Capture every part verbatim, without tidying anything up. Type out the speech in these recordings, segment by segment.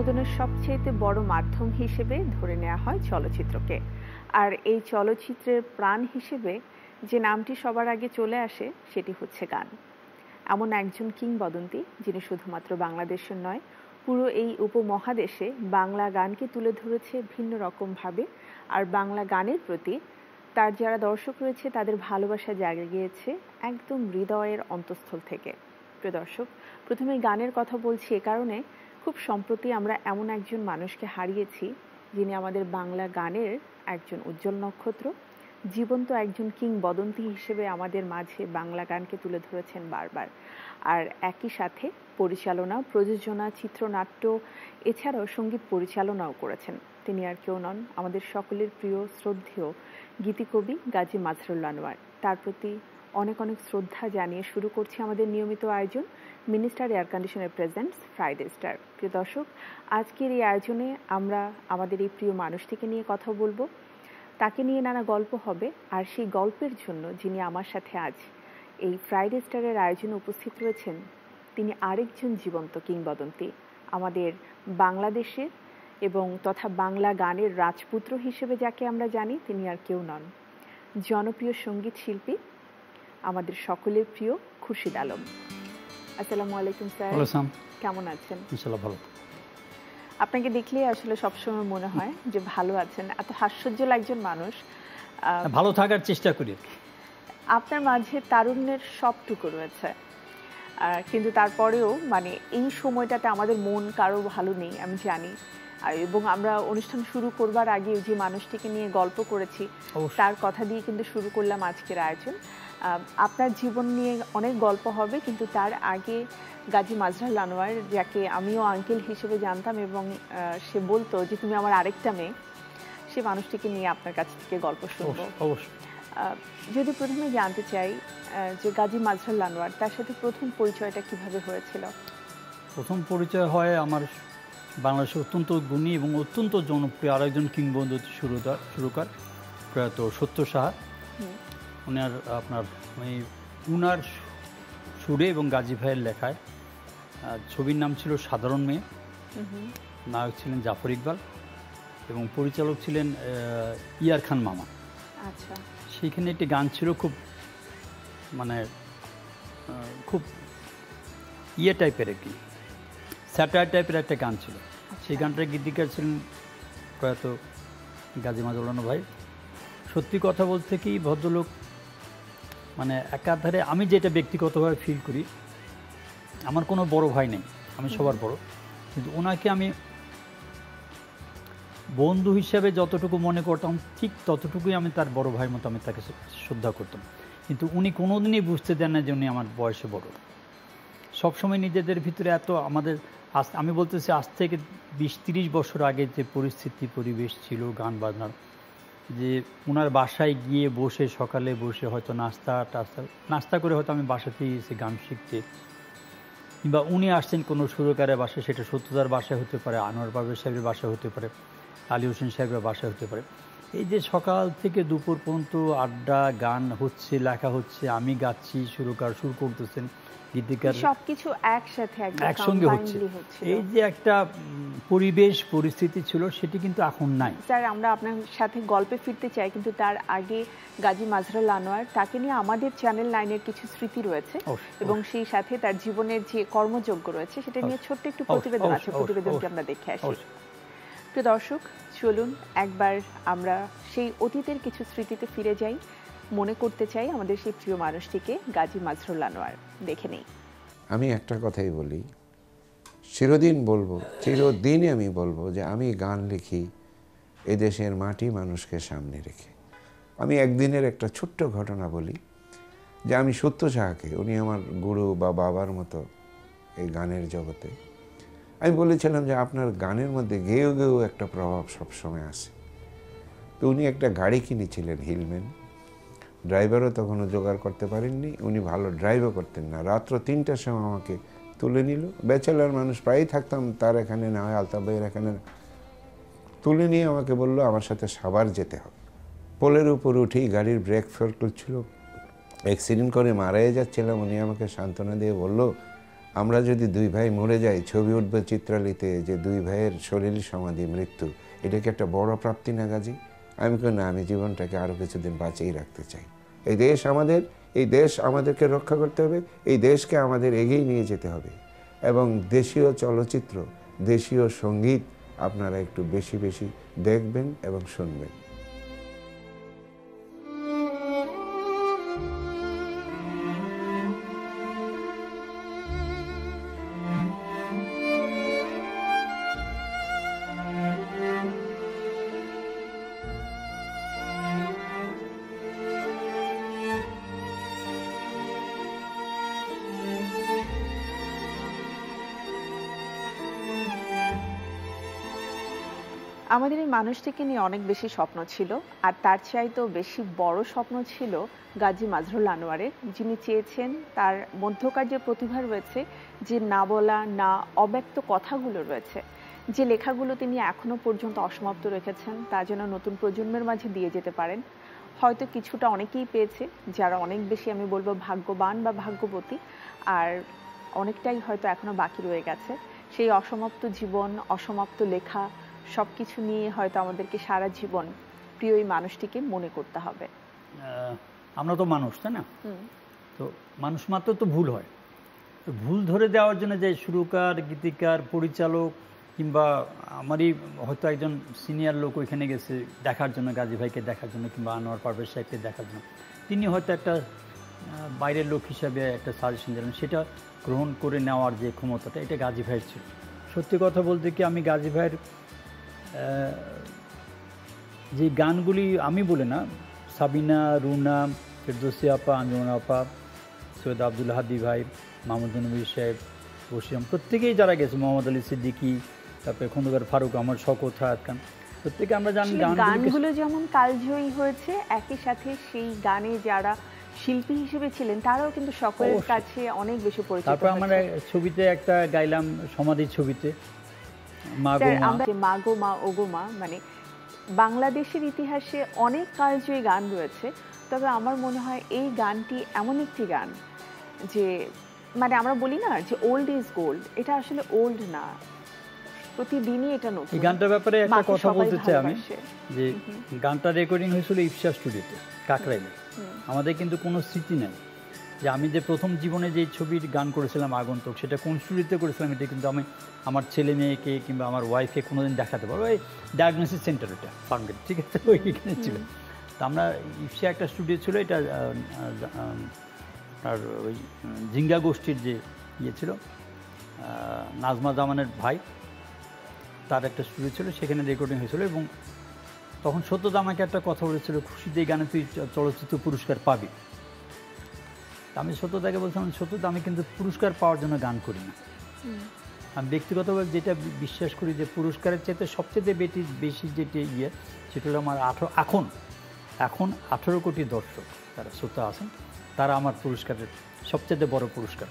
বিনোদনের সবচেয়ে বড় মাধ্যম হিসেবে ধরে নেওয়া হয় চলচ্চিত্রকে। আর এই চলচ্চিত্রের প্রাণ হিসেবে যে নামটি সবার আগে চলে আসে সেটি হচ্ছে গান। এমন একজন কিংবদন্তি যিনি শুধুমাত্র বাংলাদেশের নয়, পুরো এই উপমহাদেশে বাংলা গানকে তুলে ধরেছে ভিন্ন রকমভাবে। আর বাংলা গানের প্রতি তার যারা দর্শক রয়েছে তাদের ভালোবাসা জাগে গিয়েছে একদম হৃদয়ের অন্তঃস্থল থেকে। প্রিয় দর্শক, প্রথমে গানের কথা বলছি এ কারণে, খুব সম্প্রতি আমরা এমন একজন মানুষকে হারিয়েছি যিনি আমাদের বাংলা গানের একজন উজ্জ্বল নক্ষত্র, জীবন্ত একজন কিংবদন্তি হিসেবে আমাদের মাঝে বাংলা গানকে তুলে ধরেছেন বারবার। আর একই সাথে পরিচালনা, প্রযোজনা, চিত্রনাট্য এছাড়াও সঙ্গীত পরিচালনাও করেছেন। তিনি আর কেউ নন, আমাদের সকলের প্রিয় শ্রদ্ধেয় গীতিকবি গাজী মাজহারুল আনোয়ার। তার প্রতি অনেক অনেক শ্রদ্ধা জানিয়ে শুরু করছি আমাদের নিয়মিত আয়োজন Minister air conditioner presents Friday star. প্রিয় দর্শক, আজকের এই আয়োজনে আমরা আমাদের এই প্রিয় মানুষটিকে নিয়ে কথা বলবো, তাকে নিয়ে নানা গল্প হবে। আর সেই গল্পের জন্য যিনি আমার সাথে আজ এই ফ্রাইডে স্টারের আয়োজনে উপস্থিত রয়েছেন, তিনি আরেকজন জীবন্ত কিংবদন্তি, আমাদের বাংলাদেশের এবং তথা বাংলা গানের রাজপুত্র হিসেবে যাকে আমরা জানি, তিনি আর কেউ নন, জনপ্রিয় সঙ্গীত শিল্পী, আমাদের সকলের প্রিয় খুরশিদ আলম। আসসালামু আলাইকুম স্যার, কেমন আছেন? ইনশাআল্লাহ ভালো। আপনাকে দেখলে আসলে সবসময় মনে হয় যে ভালো আছেন, এত হাস্যোজ্জ্বল একজন মানুষ। ভালো থাকার চেষ্টা করি। আপনার মাঝে তারুণ্যের সবটুকু রয়েছে, কিন্তু তারপরেও মানে এই সময়টাতে আমাদের মন কারো ভালো নেই আমি জানি। এবং আমরা অনুষ্ঠান শুরু করবার আগে যে মানুষটিকে নিয়ে গল্প করেছি তার কথা দিয়ে কিন্তু শুরু করলাম আজকের আয়োজন। আপনার জীবন নিয়ে অনেক গল্প হবে, কিন্তু তার আগে গাজী মাজহারুল আনোয়ার, যাকে আমিও আঙ্কেল হিসেবে জানতাম এবং সে বলতো যে তুমি আমার আরেকটা মেয়ে, সে মানুষটিকে নিয়ে আপনার কাছ থেকে গল্প শুনবো। যদি প্রথমে জানতে চাই যে গাজী মাজহারুল আনোয়ার, তার সাথে প্রথম পরিচয়টা কিভাবে হয়েছিল? প্রথম পরিচয় হয় আমার বাংলাদেশের অত্যন্ত গুণী এবং অত্যন্ত জনপ্রিয় আরেকজন কিংবদন্তি সুরকার সুরকার প্রয়াত সত্য সাহা। উনার আপনার ওই উনার সুরে এবং গাজী ভাইয়ের লেখায় ছবির নাম ছিল সাধারণ মেয়ে, নায়ক ছিলেন জাফর ইকবাল এবং পরিচালক ছিলেন ইয়ার খান মামা। আচ্ছা, সেইখানে একটি গান ছিল খুব মানে খুব ইয়ে টাইপের, আর কি স্যাটায়ার টাইপের একটা গান ছিল। সেই গানটার গীতিকার ছিলেন প্রয়াত গাজী মাজহারুল আনোয়ার ভাই। সত্যি কথা বলতে কি, ভদ্রলোক মানে একাধারে, আমি যেটা ব্যক্তিগতভাবে ফিল করি, আমার কোনো বড় ভাই নেই, আমি সবার বড়, কিন্তু ওনাকে আমি বন্ধু হিসাবে যতটুকু মনে করতাম ঠিক ততটুকুই আমি তার বড় ভাইয়ের মতো আমি তাকে শ্রদ্ধা করতাম। কিন্তু উনি কোনোদিনই বুঝতে দেন না যে উনি আমার বয়সে বড়। সবসময় নিজেদের ভিতরে এত আমাদের আজ আমি বলতেছি আজ থেকে বিশ তিরিশ বছর আগে যে পরিস্থিতি পরিবেশ ছিল গান বাজনার, যে ওনার বাসায় গিয়ে বসে সকালে বসে হয়তো নাস্তা টাস্তা নাস্তা করে হয়তো আমি বাসাতেই এসে গান শিখতে, কিংবা উনি আসছেন কোনো সুরকারের বাসায়, সেটা সত্যদার বাসায় হতে পারে, আনোয়ার পারভেজ সাহেবের বাসায় হতে পারে, আলী হোসেন সাহেবের বাসায় হতে পারে। এই যে সকাল থেকে দুপুর পর্যন্ত আড্ডা, গান হচ্ছে, লেখা হচ্ছে, আমি গাচ্ছি, সুরকার সুর করতেছেন, গীতিকার, সবকিছু একসাথে একসঙ্গে হচ্ছে, এই যে একটা পরিবেশ পরিস্থিতি ছিল সেটি কিন্তু এখন নাই। স্যার, আমরা আপনার সাথে গল্পে ফিরতে চাই, কিন্তু তার আগে গাজী মাজহারুল আনোয়ার, তাকে নিয়ে আমাদের চ্যানেল নাইনের কিছু স্মৃতি রয়েছে এবং সেই সাথে তার জীবনের যে কর্মযোগ্য রয়েছে সেটা নিয়ে ছোট্ট একটু প্রতিবেদন আছে, প্রতিবেদনটি আমরা দেখে আসি। প্রিয় দর্শক, চলুন একবার আমরা সেই অতীতের কিছু স্মৃতিতে ফিরে যাই, মনে করতে চাই আমাদের সেই প্রিয় মানুষটিকে, গাজী মাজহারুল আনোয়ার। দেখে নেই। আমি একটা কথাই বলি, চিরদিন বলবো, চিরদিনই আমি বলবো যে আমি গান লিখি এদেশের মাটি মানুষকে সামনে রেখে। আমি একদিনের একটা ছোট্ট ঘটনা বলি, যে আমি সত্য সাহাকে, উনি আমার গুরু বা বাবার মতো এই গানের জগতে, আমি বলেছিলাম যে আপনার গানের মধ্যে গেয়েও গেয়েও একটা প্রভাব সবসময় আসে। তো উনি একটা গাড়ি কিনেছিলেন হিলম্যান, ড্রাইভারও তখনও জোগাড় করতে পারেননি, উনি ভালো ড্রাইভও করতেন না। রাত্র তিনটার সময় আমাকে তুলে নিল, ব্যাচেলার মানুষ প্রায়ই থাকতাম তার এখানে, না হয় আলতাফ ভাইয়ের এখানে, তুলে নিয়ে আমাকে বলল আমার সাথে সাভার যেতে হবে। পোলের উপর উঠি, গাড়ির ব্রেক ফেল করছিল, অ্যাক্সিডেন্ট করে মারাই যাচ্ছিলাম। উনি আমাকে সান্ত্বনা দিয়ে বলল, আমরা যদি দুই ভাই মরে যাই, ছবি উঠবে চিত্রালিতে যে দুই ভাইয়ের শরীর সমাধি মৃত্যু, এটা কি একটা বড় প্রাপ্তি না গাজী? আমি কই না, আমি জীবনটাকে আরও কিছুদিন বাঁচিয়ে রাখতে চাই। এই দেশ আমাদের, এই দেশ আমাদেরকে রক্ষা করতে হবে, এই দেশকে আমাদের এগিয়ে নিয়ে যেতে হবে। এবং দেশীয় চলচ্চিত্র, দেশীয় সঙ্গীত আপনারা একটু বেশি বেশি দেখবেন এবং শুনবেন। আমাদের এই মানুষটিকে নিয়ে অনেক বেশি স্বপ্ন ছিল, আর তার চাইতেও বেশি বড় স্বপ্ন ছিল গাজী মাজহারুল আনোয়ারের, যিনি চেয়েছেন তার মধ্যকার যে প্রতিভা রয়েছে, যে না বলা না অব্যক্ত কথাগুলো রয়েছে, যে লেখাগুলো তিনি এখনো পর্যন্ত অসমাপ্ত রেখেছেন, তা যেন নতুন প্রজন্মের মাঝে দিয়ে যেতে পারেন। হয়তো কিছুটা অনেকেই পেয়েছে, যারা অনেক বেশি আমি বলবো ভাগ্যবান বা ভাগ্যবতী, আর অনেকটাই হয়তো এখনো বাকি রয়ে গেছে। সেই অসমাপ্ত জীবন, অসমাপ্ত লেখা সব কিছু নিয়ে হয়তো আমাদেরকে সারা জীবন প্রিয় এই মানুষটিকে মনে করতে হবে। আমরা তো মানুষ, তাই না? তো মানুষ মাত্র তো ভুল হয়। তো ভুল ধরে দেওয়ার জন্য যে সুরকার, গীতিকার, পরিচালক কিংবা আমারই হয়তো একজন সিনিয়র লোক ওইখানে গেছে দেখার জন্য, গাজী ভাইকে দেখার জন্য, কিংবা আনোয়ার পারভেজ সাহেবকে দেখার জন্য, তিনি হয়তো একটা বাইরের লোক হিসাবে একটা সাজেশন দিলেন, সেটা গ্রহণ করে নেওয়ার যে ক্ষমতাটা, এটা গাজী ভাইয়ের ছিল। সত্যি কথা বলতে কি, আমি গাজী ভাইয়ের যে গানগুলি, আমি বলে না, সাবিনা, রুনা, ফেরদৌসী আপা, আঞ্জুমান আপা, সৈয়দ আব্দুল হাদি ভাই, মাহমুদ নবী সাহেব, বসিরাম, প্রত্যেকেই যারা গেছে, মোহাম্মদ আলী সিদ্দিকী, তারপরে খন্দকার ফারুক, আমার শওকত হায়াত খান, প্রত্যেকে আমরা জানি গানগুলো যেমন কালজয়ী হয়েছে, একই সাথে সেই গানে যারা শিল্পী হিসেবে ছিলেন তারাও কিন্তু সকলের কাছে অনেক বেশি পরিচিত। তারপর আমরা ছবিতে একটা গাইলাম, সমাধির ছবিতে, মা গো মা ওগো মা, মানে বাংলাদেশের ইতিহাসে অনেক কালজয়ী গান রয়েছে, তবে আমার মনে হয় এই গানটি এমন একটি গান যে, মানে আমরা বলি না যে ওল্ড ইজ গোল্ড, এটা আসলে ওল্ড না, প্রতিদিনই এটা নতুন। এই গানটার ব্যাপারে একটা কথা বলতে চাই আমি, যে গানটা রেকর্ডিং হয়েছিল ইপসা স্টুডিওতে, কাকরাইলে। আমাদের কিন্তু কোনো স্মৃতি নেই যে আমি যে প্রথম জীবনে যে ছবির গান করেছিলাম আগন্তুক, সেটা কোন স্টুডিওতে করেছিলাম, এটা কিন্তু আমি আমার ছেলে মেয়েকে কিংবা আমার ওয়াইফকে কোনোদিন দেখাতে পারবো। ওই ডায়াগনোসিস সেন্টার, ওইটা ফার্মগেট, ঠিক আছে, ওইখানে ছিল। তো আমরা ইপসা একটা স্টুডিও ছিল, এটা আর ওই জিঙ্গা গোষ্ঠীর যে ইয়ে ছিল, নাজমা জামানের ভাই, তার একটা স্টুডিও ছিল, সেখানে রেকর্ডিং হয়েছিল। এবং তখন সত্যদা আমাকে একটা কথা বলেছিল, খুশিদ এই গানে তুই চলচ্চিত্র পুরস্কার পাবি। আমি সত্যদাকে বলছিলাম, সত্যদা আমি কিন্তু পুরস্কার পাওয়ার জন্য গান করি না, আমি ব্যক্তিগতভাবে যেটা বিশ্বাস করি যে পুরস্কারের চাইতে সবচেয়ে বেশি বেশি যেটি ইয়ে, সেটা হলো আমার আঠারো এখন এখন আঠেরো কোটি দর্শক যারা শ্রোতা আছেন, তারা আমার পুরস্কারের সবচেয়ে বড় পুরস্কার।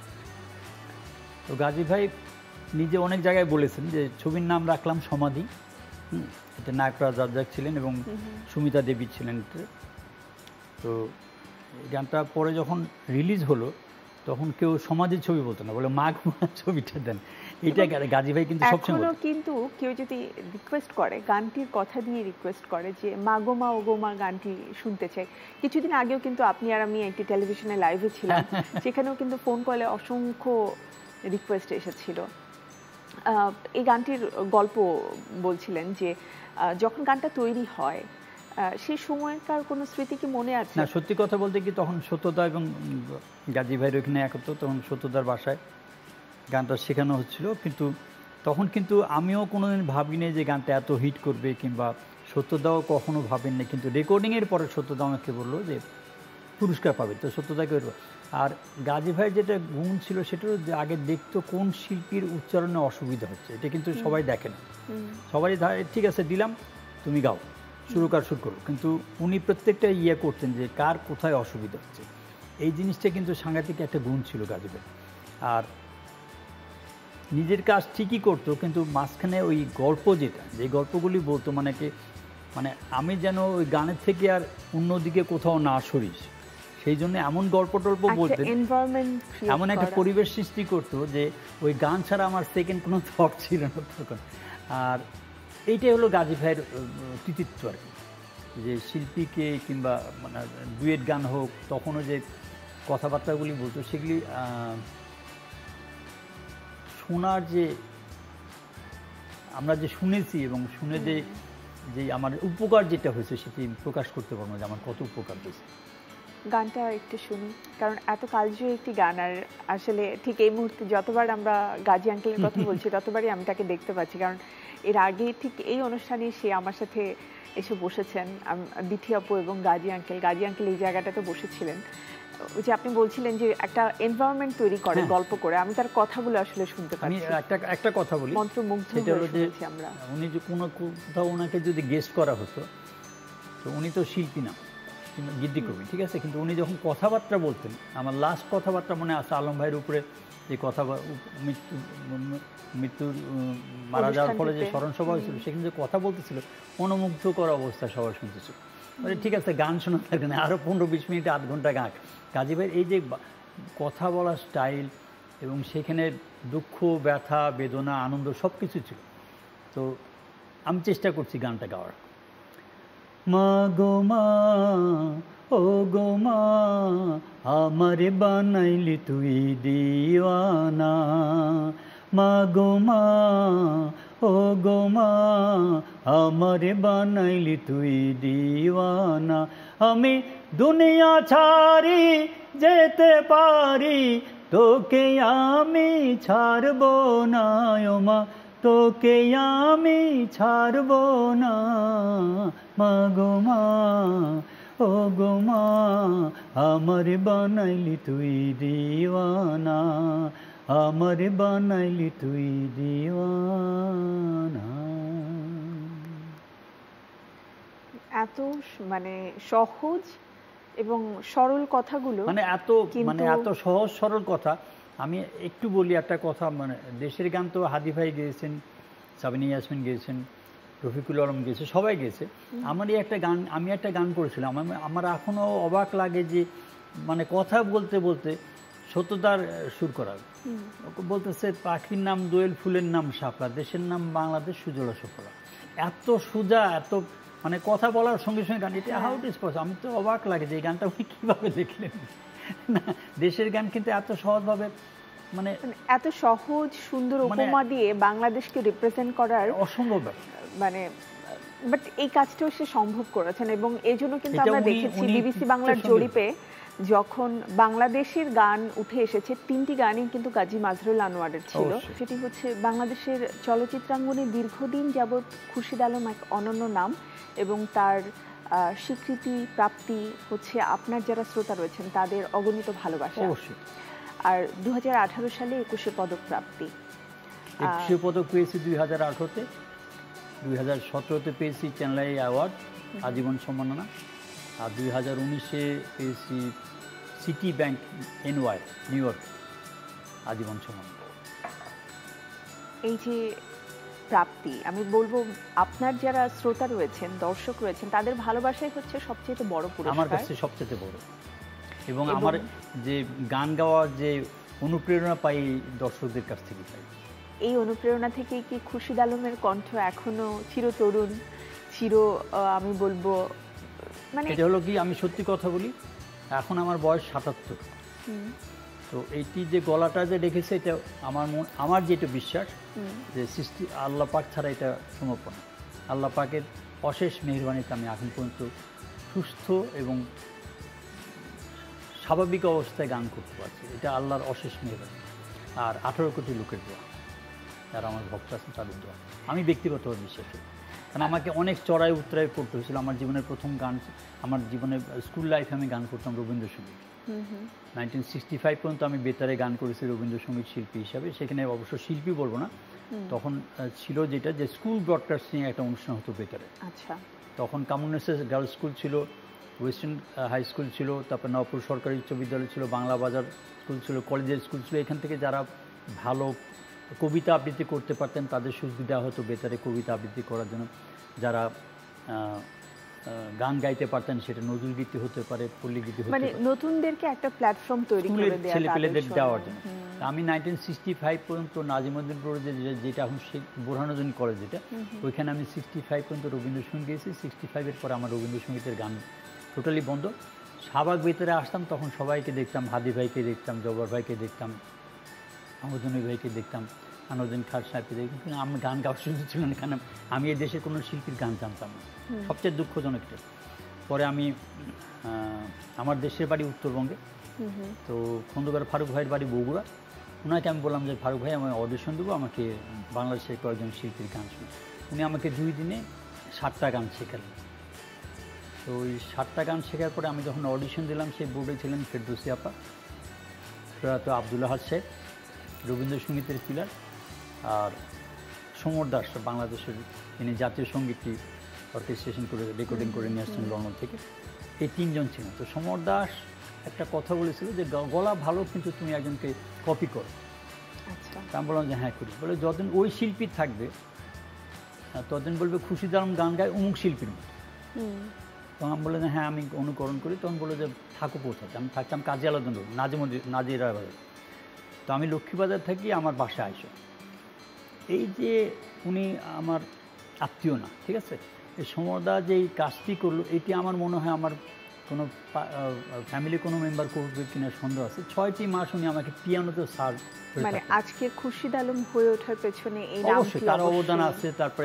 তো গাজী ভাই নিজে অনেক জায়গায় বলেছেন যে ছবির নাম রাখলাম সমাধি। হুম, এটা নায়করাজ রাজ্জাক ছিলেন এবং সুমিতা দেবী ছিলেন। তো এই গানটা পরে যখন রিলিজ হলো, তখন কেউ সমাধির ছবি বলতো না, বলে মাঘ মাস ছবিটা দেন। এটা গাজী ভাই কিন্তু সবসময়, কিন্তু কেউ যদি রিকোয়েস্ট করে, গানটির কথা দিয়ে রিকোয়েস্ট করে যে মা গো মা ও গো মা গানটি শুনতে চাই। কিছুদিন আগেও কিন্তু আপনি আর আমি একটি টেলিভিশনে লাইভে ছিলাম, সেখানেও কিন্তু ফোন কলে অসংখ্য রিকোয়েস্ট এসেছিল। এই গানটির গল্প বলছিলেন যে যখন গানটা তৈরি হয় সেই সময়কার কোনো স্মৃতি কি মনে আছে? না, সত্যি কথা বলতে কি, তখন সত্যদা এবং গাজী ভাইয়ের ওইখানে একত্র, তখন সত্যদার বাসায় গানটা শেখানো হচ্ছিল। কিন্তু তখন কিন্তু আমিও কোনোদিন ভাবিনি যে গানটা এত হিট করবে, কিংবা সত্যদাও কখনো ভাবেননি। কিন্তু রেকর্ডিংয়ের পরে সত্যদা আমাকে বললো যে পুরস্কার পাবে, তো সত্যদাকে। আর গাজী ভাইয়ের যেটা গুণ ছিল, সেটা আগে দেখতো কোন শিল্পীর উচ্চারণে অসুবিধা হচ্ছে, এটা কিন্তু সবাই দেখে না। সবাই ঠিক আছে দিলাম, তুমি গাও, সুরকার সুর করো, কিন্তু উনি প্রত্যেকটা ইয়ে করতেন যে কার কোথায় অসুবিধা হচ্ছে। এই জিনিসটা কিন্তু সাংঘাতিক একটা গুণ ছিল গাজী ভাই। আর নিজের কাজ ঠিকই করতো, কিন্তু মাঝখানে ওই গল্প, যেটা যে গল্পগুলি বলতো, মানে কি, মানে আমি যেন ওই গানের থেকে আর অন্যদিকে কোথাও না সরিস, সেই জন্য এমন গল্প টল্প বলতেন, এমন একটা পরিবেশ সৃষ্টি করতো যে ওই গান ছাড়া আমার সেকেন্ড কোনো থট ছিল না তখন। আর এইটাই হলো গাজী ভাইয়ের কৃতিত্ব আর কি, যে শিল্পীকে কিংবা মানে ডুয়েট গান হোক তখনও যে কথাবার্তাগুলি বলতো সেগুলি শোনার যে আমরা যে শুনেছি এবং শুনে যে যে আমার উপকার যেটা হয়েছে সেটি প্রকাশ করতে পারবো যে আমার কত উপকার হয়েছে। গানটা একটু শুনি, কারণ এত কালজয়ী একটি গান। আর আসলে ঠিক এই মুহূর্তে যতবার আমরা গাজী আঙ্কেলের কথা বলছি ততবারই আমি তাকে দেখতে পাচ্ছি, কারণ এর আগে ঠিক এই অনুষ্ঠানে সে আমার সাথে এসে বসেছেন, দিঠি আপু এবং গাজী আঙ্কেল। গাজী আঙ্কেল এই জায়গাটাতে বসেছিলেন, ওই যে আপনি বলছিলেন যে একটা এনভায়রনমেন্ট তৈরি করে গল্প করে। আমি তার কথাগুলো আসলে শুনতে পাচ্ছি। আমি একটা একটা কথা বলি, মন্ত্রমুগ্ধ হয়েছি আমরা। উনি যে কোনো কোথাও ওনাকে যদি গেস্ট করা হতো, তো উনি তো শিল্পী না, গীতি কবি, ঠিক আছে, কিন্তু উনি যখন কথাবার্তা বলতেন, আমার লাস্ট কথাবার্তা মনে আছে আলম ভাইয়ের উপরে যে কথা মৃত্যু মৃত্যুর মারা যাওয়ার ফলে যে স্মরণসভা হয়েছিল, সেখানে যে কথা বলতেছিল মনোমুগ্ধকর অবস্থায় সবাই শুনতেছিল। মানে ঠিক আছে, গান শোনা থাকে না, আরও পনেরো বিশ মিনিট আধ ঘন্টা গান। গাজী ভাইয়ের এই যে কথা বলার স্টাইল এবং সেখানে দুঃখ, ব্যথা, বেদনা, আনন্দ সব কিছু ছিল। তো আমি চেষ্টা করছি গানটা গাওয়ার। মা গো মা, ও গো মা, আমারে বানাইলি তুই দিওয়ানা। মা গো মা, ও গো মা, আমারে বানাইলি তুই দিওয়ানা। আমি দুনিয়া ছাড়ি যেতে পারি, তোকে আমি ছাড়ব না ও মা, তোকে আমি ছাড়ব না। মা গো মা, ও গো মা, আমার বানাইলি তুই দিওয়ানা, আমার বানাইলি তুই দিওয়ানা। এত মানে সহজ এবং সরল কথাগুলো, মানে এত মানে এত সহজ সরল কথা। আমি একটু বলি একটা কথা, মানে দেশের গান তো হাদি ভাই গেয়েছেন, সাবিনা ইয়াসমিন গেয়েছেন, রফিকুল আলম গেছে, সবাই গেছে। আমারই একটা গান, আমি একটা গান করেছিলাম, আমার এখনও অবাক লাগে যে মানে কথা বলতে বলতে সত্যতার সুর করা বলতেছে, পাখির নাম দোয়েল, ফুলের নাম শাপলা, দেশের নাম বাংলাদেশ, সুজলা সুফলা। এত সোজা, এত মানে কথা বলার সঙ্গে সঙ্গে গান, এটা হাউ ইট ইজ পসিবল। আমি তো অবাক লাগে যে এই গানটা উনি কীভাবে দেখলেন। না, দেশের গান কিন্তু এত সহজভাবে, মানে এত সহজ সুন্দর উপমা দিয়ে বাংলাদেশকে রিপ্রেজেন্ট করার অসম্ভব, মানে বাট এই কাজটাও সে সম্ভব করেছেন। এবং এই জন্য কিন্তু আমরা দেখেছি বিবিসি বাংলার জরিপে যখন বাংলাদেশের গান উঠে এসেছে, তিনটি গানই কিন্তু কাজী মাজহারুল আনোয়ারের ছিল। সেটি হচ্ছে বাংলাদেশের চলচ্চিত্রাঙ্গনে দীর্ঘদিন যাবৎ খুরশিদ আলম এক অনন্য নাম, এবং তার স্বীকৃতি প্রাপ্তি হচ্ছে আপনার যারা শ্রোতা রয়েছেন তাদের অগণিত ভালোবাসা। আর দু হাজার আঠারো সালে একুশে পদক প্রাপ্তি, একুশে পদক পেয়েছি দুই হাজার আঠারোতে, দুই হাজার সতেরোতে পেয়েছি চেন্নাই অ্যাওয়ার্ড আজীবন সম্মাননা, আর দুই হাজার উনিশে পেয়েছি Citibank NY New York আজীবন সম্মাননা। এই যে প্রাপ্তি, আমি বলবো আপনার যারা শ্রোতা রয়েছেন, দর্শক রয়েছেন, তাদের ভালোবাসাই হচ্ছে সবচেয়ে বড় পুরস্কার আমার কাছে, সবচেয়ে বড়। এবং আমার যে গান গাওয়ার যে অনুপ্রেরণা পাই দর্শকদের কাছ থেকে পাই। এই অনুপ্রেরণা থেকে কি খুরশিদ আলমের কণ্ঠ এখনো চিরতরুণ, চির আমি বলবো মানে এটা হলো কি, আমি সত্যি কথা বলি, এখন আমার বয়স সাতাত্তর। তো এইটি যে গলাটা যে রেখেছে, এটা আমার মন, আমার যেটা বিশ্বাস যে সৃষ্টি আল্লাহ পাক ছাড়া এটা সম্ভব না। আল্লাহ পাকের অশেষ মেহেরবানিতে আমি এখন পর্যন্ত সুস্থ এবং স্বাভাবিক অবস্থায় গান করতে পারছি, এটা আল্লাহর অশেষ মেহেরবানি। আর আঠারো কোটি লোকের দোয়া, যারা আমার ভক্ত আছেন তাদের দোয়া, আমি ব্যক্তিগতভাবে বিশ্বাস করি। কারণ আমাকে অনেক চড়াই উত্তরাই করতে হয়েছিল। আমার জীবনের প্রথম গান, আমার জীবনের স্কুল লাইফে আমি গান করতাম রবীন্দ্রসঙ্গীত। নাইনটিন সিক্সটি ফাইভ পর্যন্ত আমি বেতারে গান করেছি রবীন্দ্রসঙ্গীত শিল্পী হিসাবে। সেখানে অবশ্য শিল্পী বলবো না, তখন ছিল যেটা যে স্কুল ব্রডকাস্টিং একটা অনুষ্ঠান হতো বেতারে। আচ্ছা, তখন কমিউনিস্ট গার্লস স্কুল ছিল, ওয়েস্টার্ন হাই স্কুল ছিল, তারপর নবপুর সরকারি উচ্চ বিদ্যালয় ছিল, বাংলা বাজার স্কুল ছিল, কলেজের স্কুল ছিল। এখান থেকে যারা ভালো কবিতা আবৃত্তি করতে পারতেন তাদের সুযোগ দেওয়া হতো বেতারে কবিতা আবৃত্তি করার জন্য। যারা গান গাইতে পারতেন, সেটা নজরুল গীতি হতে পারে, পল্লী গীতি হতে পারে, মানে নতুনদেরকে একটা প্ল্যাটফর্ম তৈরি করে দেওয়া, ছেলেপেলেদের দেওয়ার জন্য। আমি নাইনটিন সিক্সটি ফাইভ পর্যন্ত নাজিমুদ্দিন রোডে যেটা এখন বোরহানুদ্দিন কলেজ, যেটা ওইখানে আমি সিক্সটি ফাইভ পর্যন্ত রবীন্দ্রসঙ্গীত গেয়েছি। সিক্সটি ফাইভের পরে আমার রবীন্দ্রসঙ্গীতের গান টোটালি বন্ধ। শাহবাগ ভিতরে আসতাম, তখন সবাইকে দেখতাম, হাদি ভাইকে দেখতাম, জব্বার ভাইকে দেখতাম, আমদনী ভাইকে দেখতাম, আনোদিন খান সাহেবকে দেখতাম, কিন্তু আমি গান গাওয়ার সুযোগ ছিল না, কারণ আমি এই দেশের কোনো শিল্পীর গান জানতাম না। সবচেয়ে দুঃখজনক এটা। পরে আমি আমার দেশের বাড়ি উত্তরবঙ্গে, তো খন্দকার ফারুক ভাইয়ের বাড়ি বগুড়া, ওনাকে আমি বললাম যে ফারুক ভাই আমি অডিশন দেবো, আমাকে বাংলাদেশের কয়েকজন শিল্পীর গান শুনে। উনি আমাকে দুই দিনে ষাটটা গান শেখালেন। তো ওই ষাটটা গান শেখার পরে আমি যখন অডিশন দিলাম, সেই বোর্ডে ছিলেন ফেরদৌসী আপা, প্রয়াত আব্দুল্লাহ সাহেব, রবীন্দ্রসঙ্গীতের পিলার, আর সমর দাস, বাংলাদেশের তিনি জাতীয় সঙ্গীতটি অর্কেস্ট্রেশন করে রেকর্ডিং করে নিয়ে আসছেন লন্ডন থেকে। এই তিনজন ছিলেন। তো সমর দাস একটা কথা বলেছিল যে গলা ভালো, কিন্তু তুমি একজনকে কপি করো। তা আমি বললাম যে হ্যাঁ করি। বলে যতদিন ওই শিল্পী থাকবে ততদিন বলবে খুরশিদ আলম গান গায় অমুক শিল্পীর মতো। তখন আমি বললাম হ্যাঁ আমি অনুকরণ করি। তখন বললো যে থাকো কোথায়? আমি থাকতাম কাজী আলাদন রোড, নাজিমুদ্দিন নাজিরা বাজার। তো আমি লক্ষ্মীবাজার থাকি, আমার বাসায় আসো। এই যে উনি আমার আত্মীয় না, ঠিক আছে, এই সমরদা যে এই কাজটি করলো, এটি আমার মনে হয় আমার কোনো ফ্যামিলি কোনো মেম্বার করবে কিনা সন্দেহ আছে। ছয়টি মাস উনি আমাকে পিয়ানোতে সার, মানে আজকে খুরশিদ আলম হয়ে ওঠার পেছনে এই অবশ্যই তার অবদান আছে। তারপরে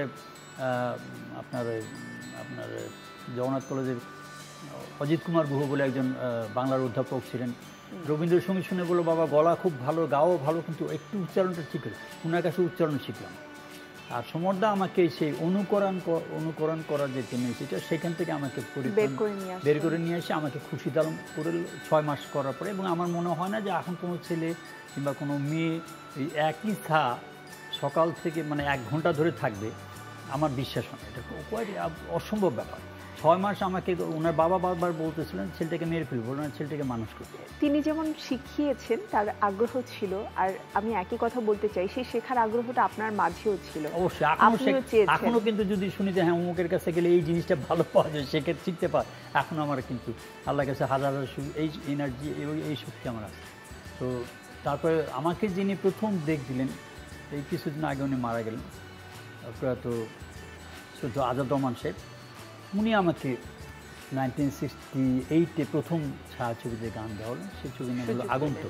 আপনার আপনার জগন্নাথ কলেজের অজিত কুমার গুহ বলে একজন বাংলার অধ্যাপক ছিলেন, রবীন্দ্রসঙ্গীত শুনে বললো বাবা গলা খুব ভালো, গাও ভালো, কিন্তু একটু উচ্চারণটা ঠিক হলো। ওনার কাছে উচ্চারণ শিখলাম। আর সমরদা আমাকে সেই অনুকরণ অনুকরণ করার যে টেন্ডেন্সিটা, সেখান থেকে আমাকে বের করে নিয়ে এসে আমাকে খুরশিদ আলম করে ছয় মাস করার পরে। এবং আমার মনে হয় না যে এখন কোনো ছেলে কিংবা কোনো মেয়ে এই একই থা সকাল থেকে মানে এক ঘন্টা ধরে থাকবে, আমার বিশ্বাস হয় না। এটা অসম্ভব ব্যাপার। ছয় মাস আমাকে ওনার বাবা বারবার বলতেছিলেন ছেলেটাকে মেরে ফেলবো, ওনার ছেলেটাকে মানুষ করতে। তিনি যেমন শিখিয়েছেন, তার আগ্রহ ছিল। আর আমি একই কথা বলতে চাই, সেই শেখার আগ্রহটা আপনার মাঝেও ছিল। অবশ্যই এখনো কিন্তু যদি শুনি যে হ্যাঁ অমুকের কাছে গেলে এই জিনিসটা ভালো পাওয়া যায়, শেখে শিখতে পারে, এখন আমার কিন্তু আল্লাহর কাছে হাজার হাজার এই এনার্জি এবং এই শক্তি আমার আছে। তো তারপরে আমাকে যিনি প্রথম দেখ দিলেন, এই কিছুদিন আগে উনি মারা গেলেন, প্রয়াত শুধু আজাদ রহমান সাহেব, উনি আমাকে নাইনটিন সিক্সটি এইটে প্রথম ছায়াছবিতে গান গাওয়ালেন। সেই ছবি নাম হলো আগন্তুক।